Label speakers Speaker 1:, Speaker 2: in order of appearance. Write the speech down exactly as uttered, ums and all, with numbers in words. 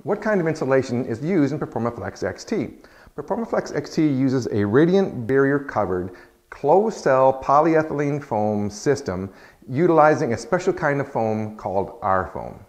Speaker 1: What kind of insulation is used in PerformaFlex X T? PerformaFlex X T uses a radiant barrier covered closed cell polyethylene foam system utilizing a special kind of foam called R foam.